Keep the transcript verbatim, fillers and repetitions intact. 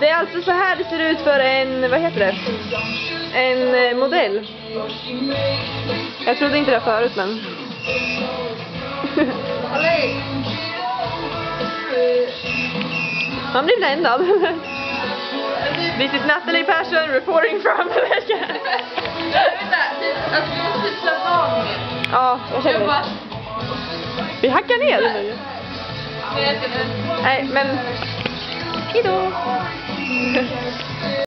Det är alltså så här det ser ut för en, vad heter det? En eh, modell. Jag trodde inte det förut, men... Man blir bländad. This is Natalie Persson reporting from Malaysia. Ja, jag känner det. Vi hackar ner nu. Nej, men... Hejdå!